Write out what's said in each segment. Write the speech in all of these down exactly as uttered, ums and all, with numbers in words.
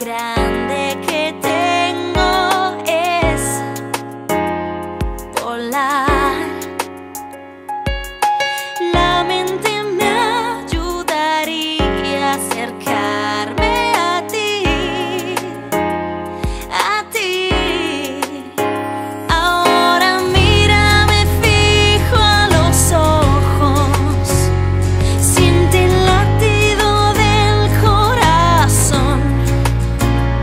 grande que tengo es volar. La mente me ayudaría a acercarme a ti, a ti. Ahora mírame fijo a los ojos, siente el latido del corazón.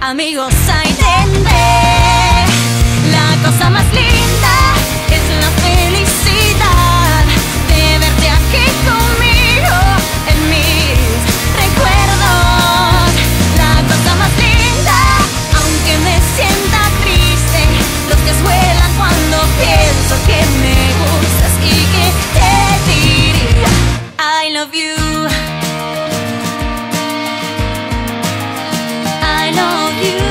amigos, ahí tendré. La cosa más linda es la felicidad de verte aquí conmigo en mis recuerdos. La cosa más linda, aunque me sienta triste, los que vuelan cuando pienso que me gustas y que te diría I love you. I love you.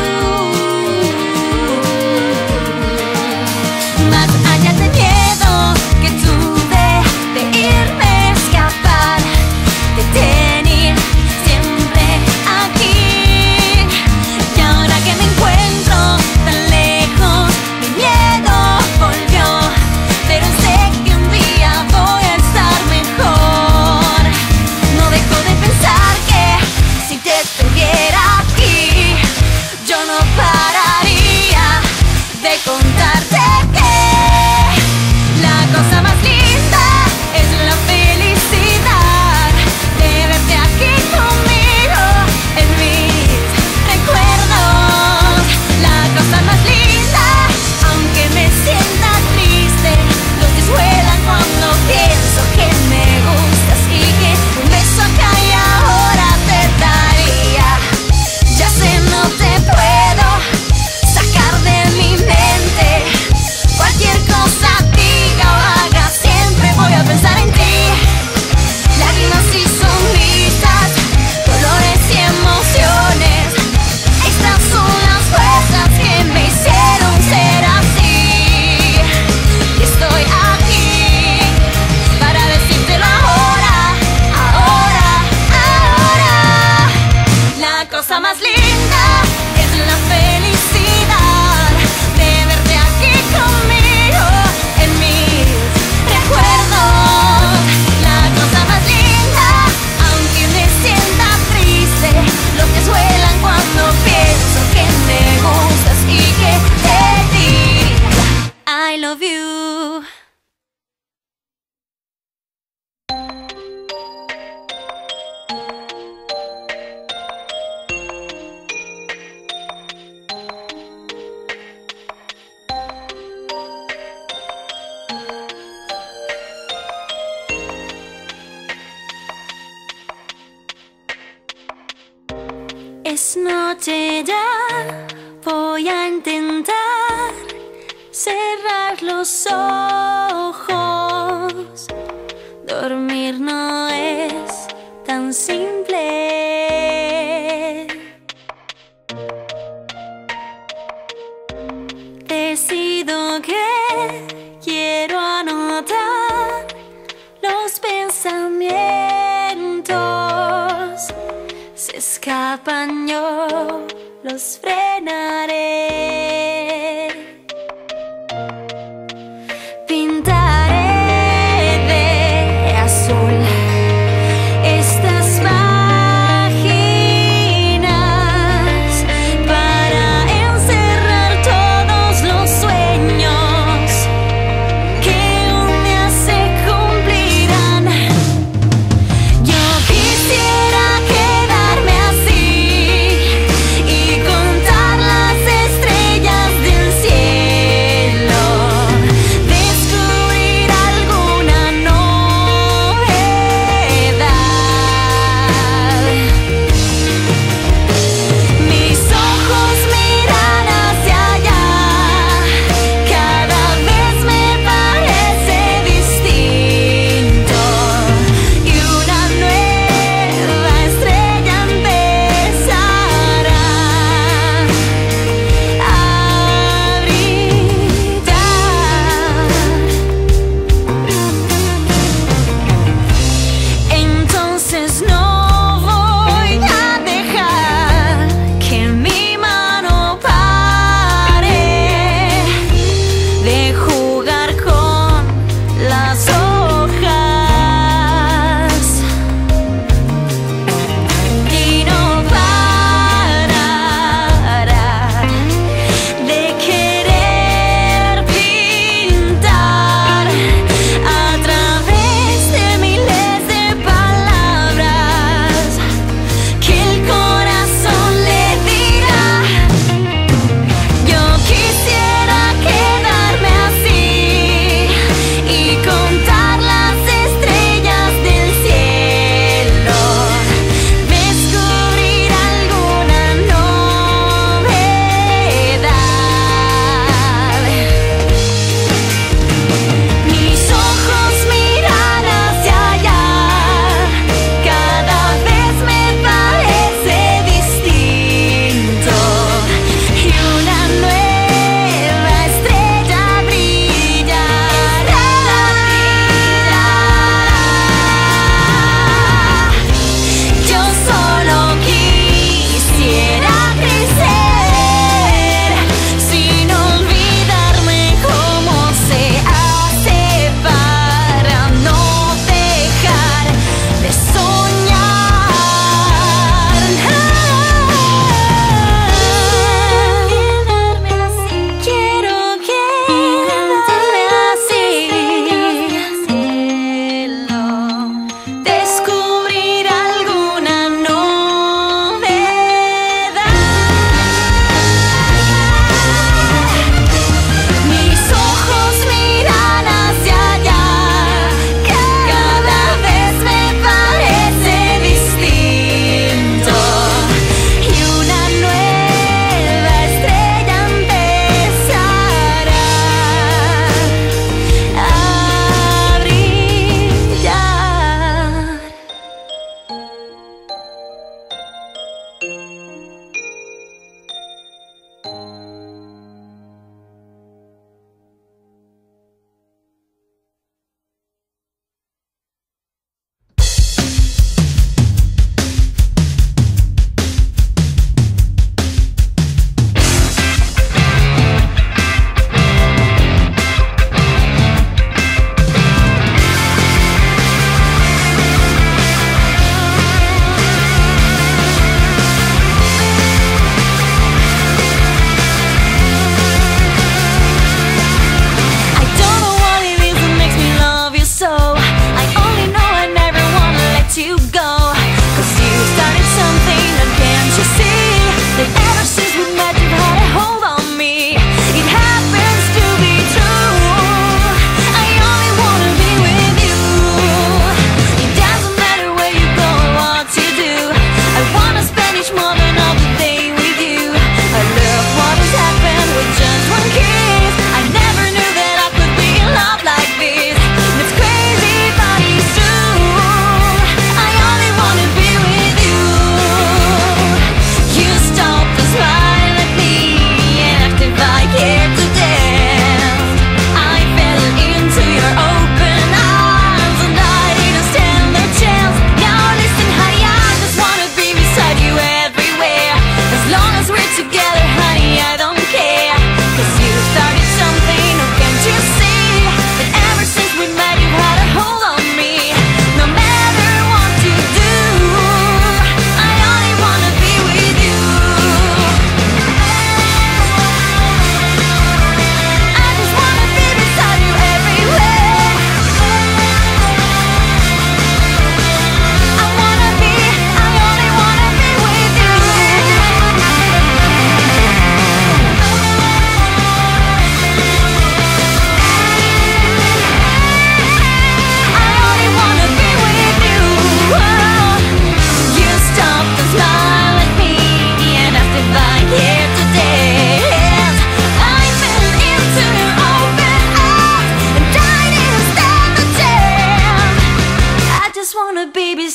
Más allá del miedo que tuve de irme, escapar, de tener siempre aquí. Y ahora que me encuentro tan lejos, mi miedo volvió, pero sé que un día voy a estar mejor. No dejo de pensar que si te tuviera aquí, yo no pararía de contarte que la cosa más linda es la felicidad de verte aquí conmigo en mis recuerdos. La cosa más linda, aunque me sienta triste, los días vuelan cuando pienso que me gustas y que un beso acá y ahora te daría. Ya sé, no te puedo sacar de mi mente. Cualquier cosa diga o haga, siempre voy a pensar en ti. Lágrimas y sonrisas, dolores y emociones, estas son las fuerzas que me hicieron ser así. Y estoy aquí para decírtelo ahora, ahora, ahora. La cosa más linda es la felicidad de verte aquí conmigo en mis recuerdos. La cosa más linda, aunque me sienta triste, los que suelan cuando pienso que me gustas y que te diría I love you. Es noche ya, voy a intentar cerrar los ojos. Dormir no es tan simple. Decido que quiero anotar los pensamientos. Se escapan, yo los frenaré. Pintaré de azul estas páginas para encerrar todos los sueños que un día se cumplirán. Yo quisiera quedarme así y contar las estrellas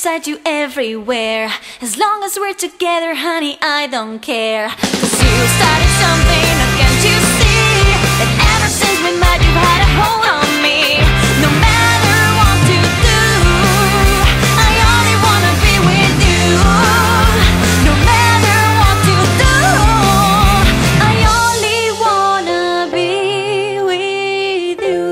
beside you everywhere. As long as we're together, honey, I don't care. Cause you started something, now can't you see that ever since we met you've had a hold on me. No matter what you do, I only wanna be with you. No matter what you do, I only wanna be with you.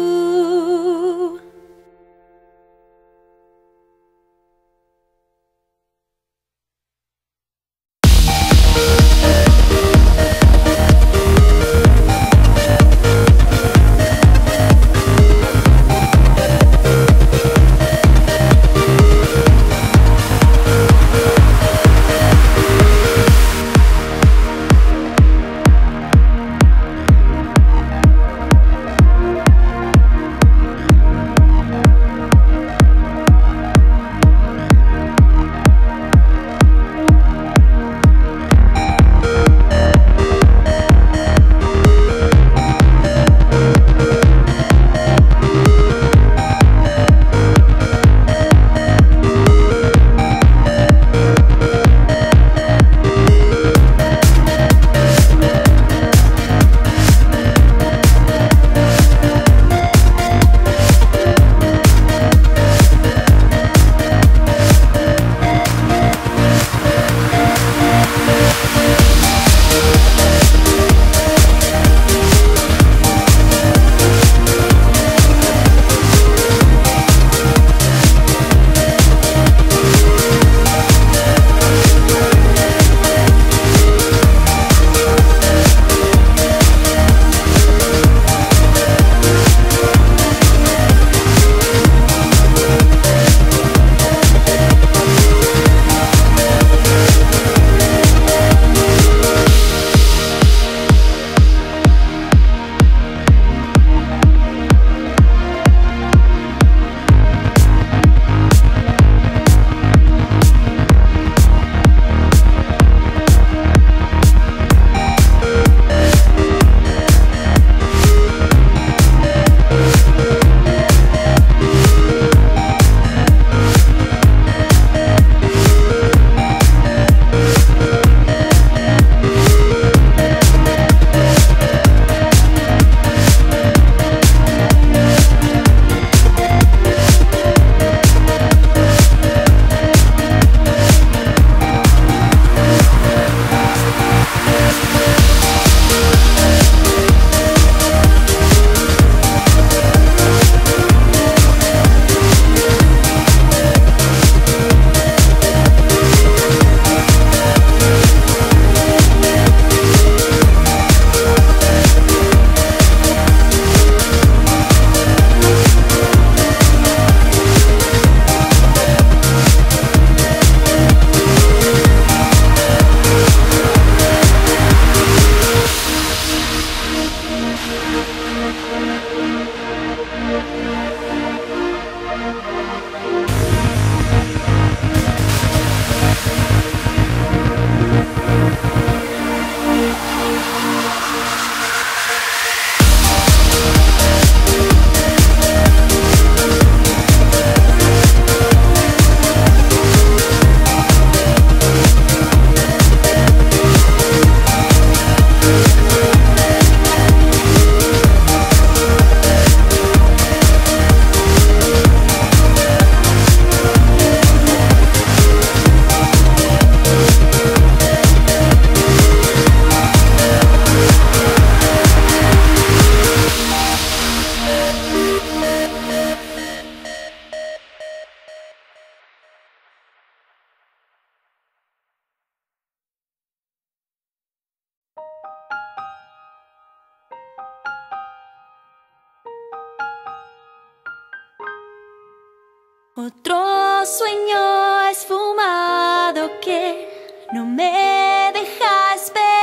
Otro sueño esfumado que no me deja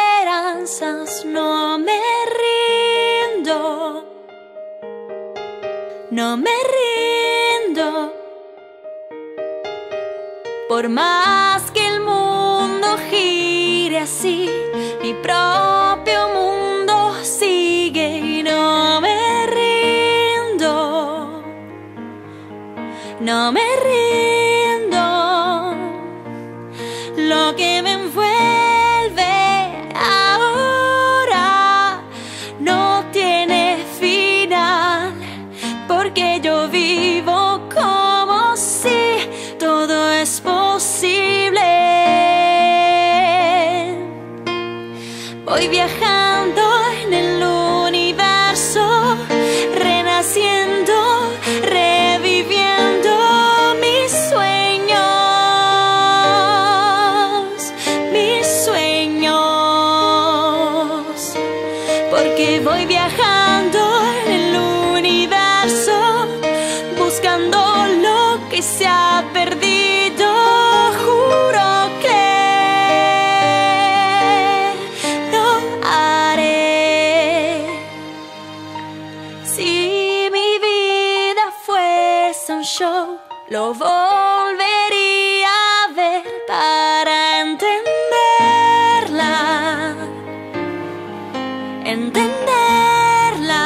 esperanzas, no me rindo, no me rindo. Por más que el mundo gire así, mi propio mundo sigue y no me rindo, no me rindo. che si è perdido, juro que lo haré. Si mi vida fuese un show, lo volvería a ver para entenderla, entenderla.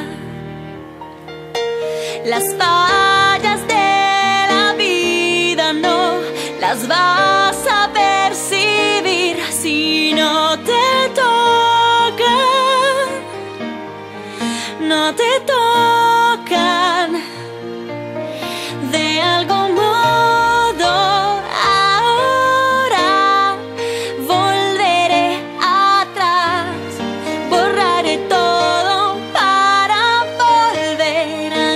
Las fallas de la vida no las vas a percibir si no te tocan, no te tocan. De algún modo ahora volveré atrás, borraré todo para volver a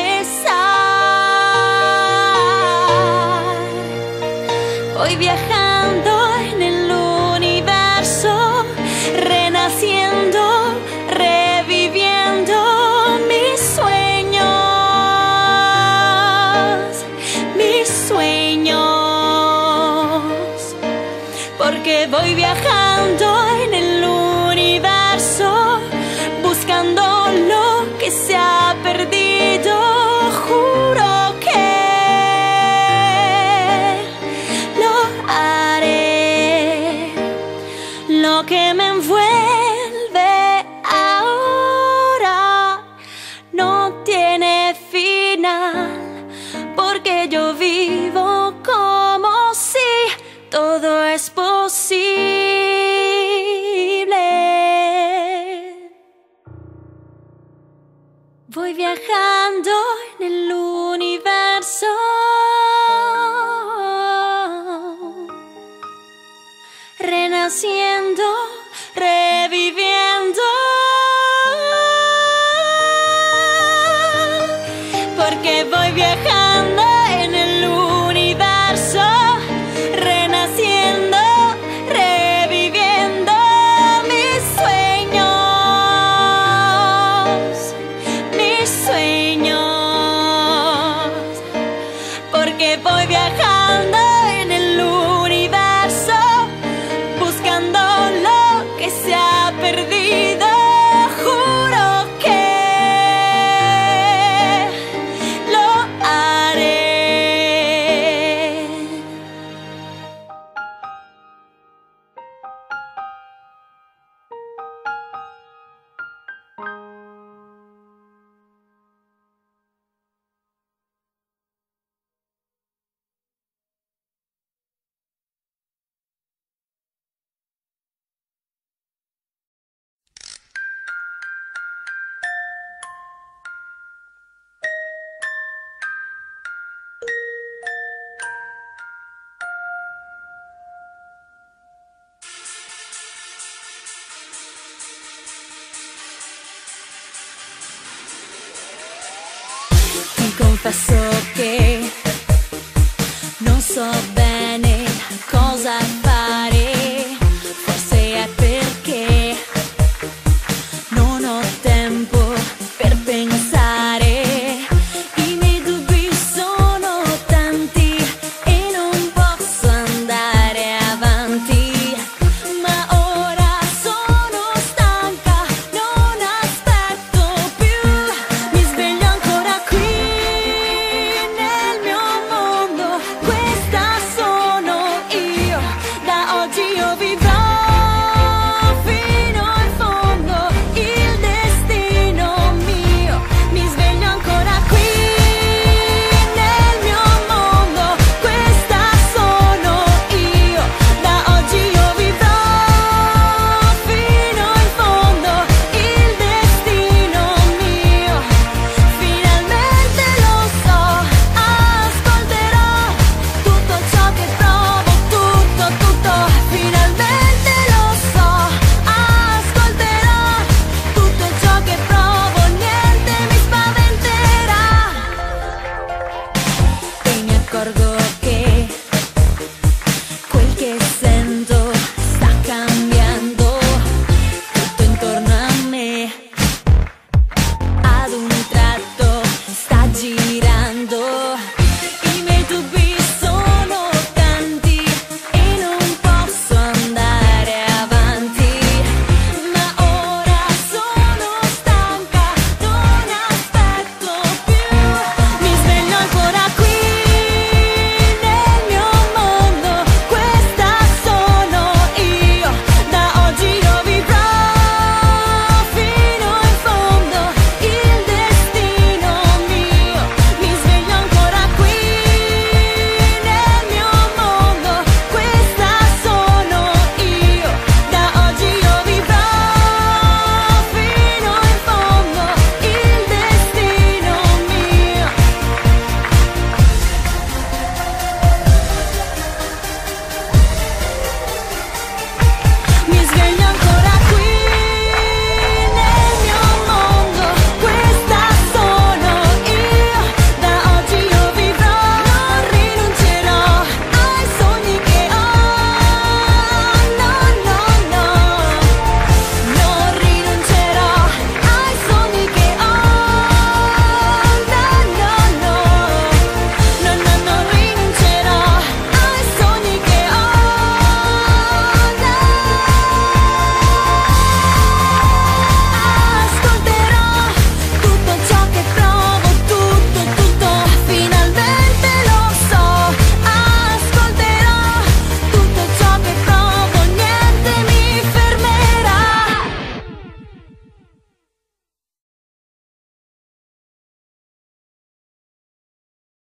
empezar. Voy viajando en el universo, renaciendo, reviviendo mis sueños, mis sueños, porque voy viajando en el universo, buscando lo que se ha perdido, juro que lo haré. Lo que me envuelve ahora no tiene final, porque yo vivo como si todo es posible. Voy viajando en el universo, renaciendo, reviviendo, porque voy viajando en el universo, renaciendo, reviviendo mis sueños, mis sueños, porque voy viajando en el universo, buscando lo que se ha perdido, juro que lo haré. Ti confesso che non so bene cosa fare, forse è perché non ho tempo per pensare. I miei dubbi sono tanti e non posso andare avanti, ma ora sono stanca, non aspetto più, mi sveglio ancora qui nel mio mondo. Questa sono io, da oggi io vivrò fino in fondo, il destino mio. Mi sveglio ancora qui nel mio mondo. Questa sono io, da oggi io vivrò fino in fondo, il destino mio. Finalmente lo so, ascolterò tutto ciò che provo, tutto, tutto. Finalmente lo so, ascolterò tutto ciò che provo, niente mi spaventerà. E mi accorgo che quel che sento sta cambiando tutto intorno a me, ad un tratto sta girando.